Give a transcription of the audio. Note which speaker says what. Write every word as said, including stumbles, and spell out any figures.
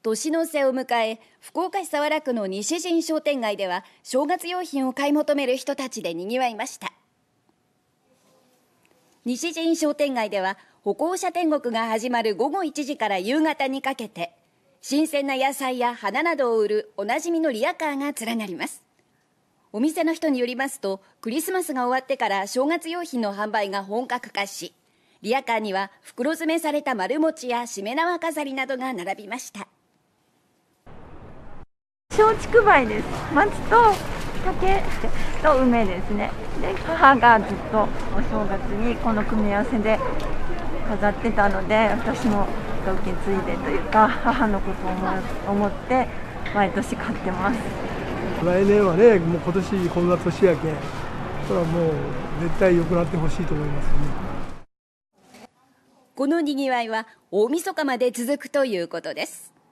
Speaker 1: 年の瀬を迎え、福岡市早良区の西陣商店街では正月用品を買い求める人たちでにぎわいました。西陣商店街では歩行者天国が始まる午後いちじから夕方にかけて、新鮮な野菜や花などを売るおなじみのリヤカーが連なります。お店の人によりますと、クリスマスが終わってから正月用品の販売が本格化し、リヤカーには袋詰めされた丸餅やしめ縄飾りなどが並びました。
Speaker 2: 松竹梅です。松と竹と梅ですね。で、母がずっとお正月にこの組み合わせで飾ってたので、私も受け継いでというか、母のことを思って毎年買ってます。
Speaker 3: 来年はね、もう今年こんな年やけん、それはもう絶対良くなってほしいと思いますね。
Speaker 1: このにぎわいは大晦日まで続くということです。